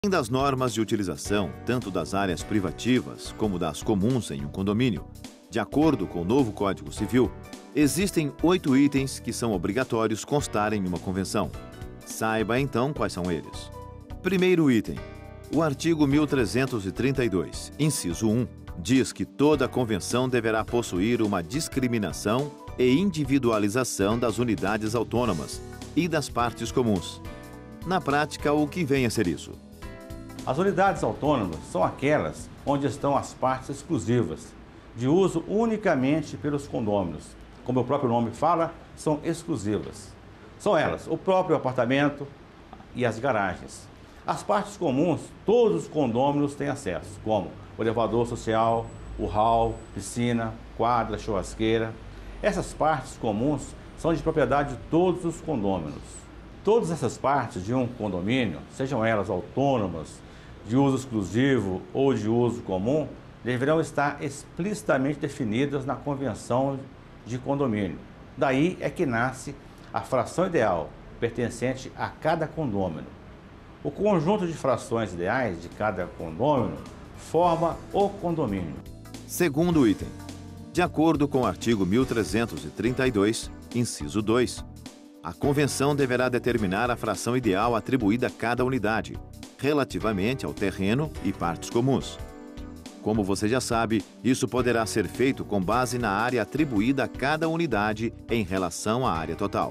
Além das normas de utilização, tanto das áreas privativas como das comuns em um condomínio, de acordo com o novo Código Civil, existem 8 itens que são obrigatórios constarem em uma convenção. Saiba então quais são eles. Primeiro item. O artigo 1332, inciso 1, diz que toda convenção deverá possuir uma discriminação e individualização das unidades autônomas e das partes comuns. Na prática, o que vem a ser isso? As unidades autônomas são aquelas onde estão as partes exclusivas, de uso unicamente pelos condôminos. Como o próprio nome fala, são exclusivas. São elas, o próprio apartamento e as garagens. As partes comuns, todos os condôminos têm acesso, como o elevador social, o hall, piscina, quadra, churrasqueira. Essas partes comuns são de propriedade de todos os condôminos. Todas essas partes de um condomínio, sejam elas autônomas, de uso exclusivo ou de uso comum, deverão estar explicitamente definidas na convenção de condomínio. Daí é que nasce a fração ideal pertencente a cada condômino. O conjunto de frações ideais de cada condômino forma o condomínio. Segundo item. De acordo com o artigo 1332, inciso 2, a convenção deverá determinar a fração ideal atribuída a cada unidade, relativamente ao terreno e partes comuns. Como você já sabe, isso poderá ser feito com base na área atribuída a cada unidade em relação à área total.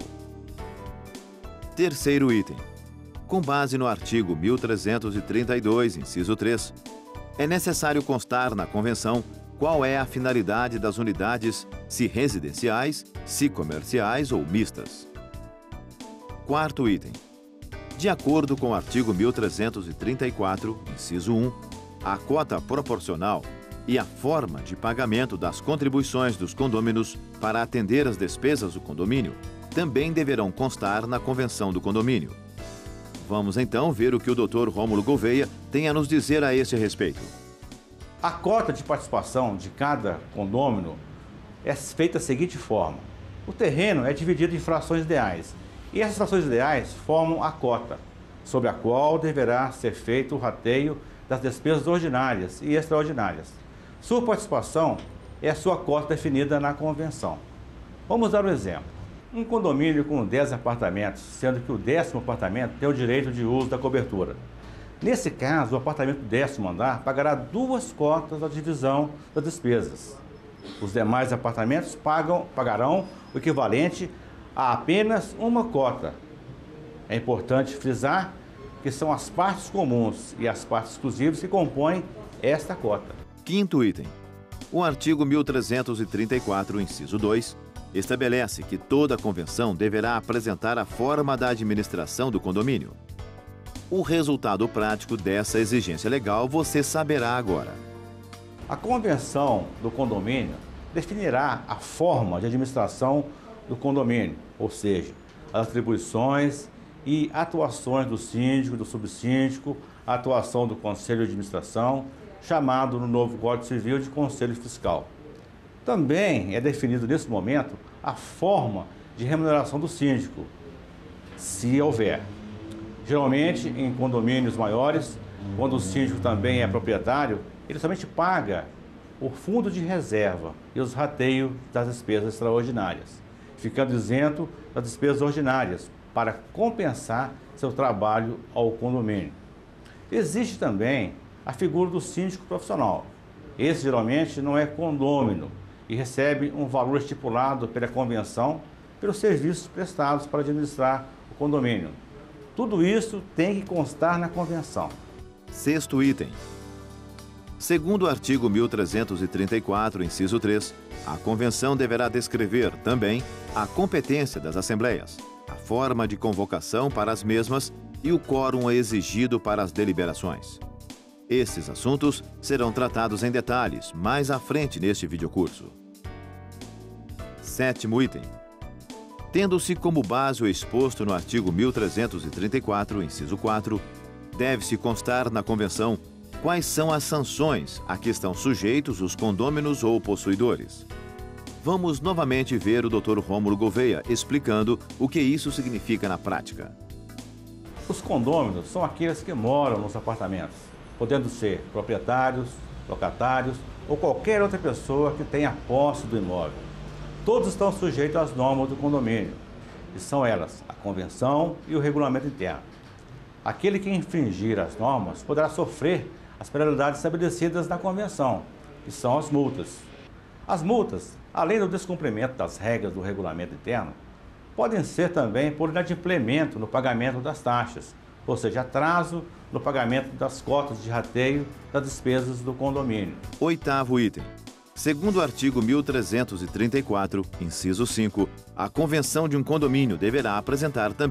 Terceiro item. Com base no artigo 1332, inciso 3, é necessário constar na convenção qual é a finalidade das unidades, se residenciais, se comerciais ou mistas. Quarto item. De acordo com o artigo 1334, inciso 1, a cota proporcional e a forma de pagamento das contribuições dos condôminos para atender às despesas do condomínio também deverão constar na convenção do condomínio. Vamos então ver o que o Dr. Rômulo Gouveia tem a nos dizer a este respeito. A cota de participação de cada condômino é feita da seguinte forma. O terreno é dividido em frações ideais e essas frações ideais formam a cota, sobre a qual deverá ser feito o rateio das despesas ordinárias e extraordinárias. Sua participação é a sua cota definida na convenção. Vamos dar um exemplo. Um condomínio com 10 apartamentos, sendo que o 10º apartamento tem o direito de uso da cobertura. Nesse caso, o apartamento do 10º andar pagará 2 cotas da divisão das despesas. Os demais apartamentos pagarão o equivalente a apenas uma cota. É importante frisar que são as partes comuns e as partes exclusivas que compõem esta cota. Quinto item. O artigo 1334, inciso 2, estabelece que toda convenção deverá apresentar a forma da administração do condomínio. O resultado prático dessa exigência legal você saberá agora. A convenção do condomínio definirá a forma de administração do condomínio, ou seja, as atribuições e atuações do síndico, do subsíndico, a atuação do conselho de administração, chamado no novo Código Civil de conselho fiscal. Também é definido nesse momento a forma de remuneração do síndico, se houver. Geralmente, em condomínios maiores, quando o síndico também é proprietário, ele somente paga o fundo de reserva e os rateios das despesas extraordinárias, ficando isento das despesas ordinárias, para compensar seu trabalho ao condomínio. Existe também a figura do síndico profissional. Esse geralmente não é condômino e recebe um valor estipulado pela convenção pelos serviços prestados para administrar o condomínio. Tudo isso tem que constar na convenção. Sexto item. Segundo o artigo 1334, inciso 3, a convenção deverá descrever também a competência das assembleias, a forma de convocação para as mesmas e o quórum exigido para as deliberações. Esses assuntos serão tratados em detalhes mais à frente neste videocurso. Sétimo item. Tendo-se como base o exposto no artigo 1334, inciso 4, deve-se constar na convenção quais são as sanções a que estão sujeitos os condôminos ou possuidores. Vamos novamente ver o Dr. Rômulo Gouveia explicando o que isso significa na prática. Os condôminos são aqueles que moram nos apartamentos, podendo ser proprietários, locatários ou qualquer outra pessoa que tenha posse do imóvel. Todos estão sujeitos às normas do condomínio, que são elas, a convenção e o regulamento interno. Aquele que infringir as normas poderá sofrer as penalidades estabelecidas na convenção, que são as multas. As multas, além do descumprimento das regras do regulamento interno, podem ser também por inadimplemento no pagamento das taxas, ou seja, atraso no pagamento das cotas de rateio das despesas do condomínio. 8º item. Segundo o artigo 1334, inciso 5, a convenção de um condomínio deverá apresentar também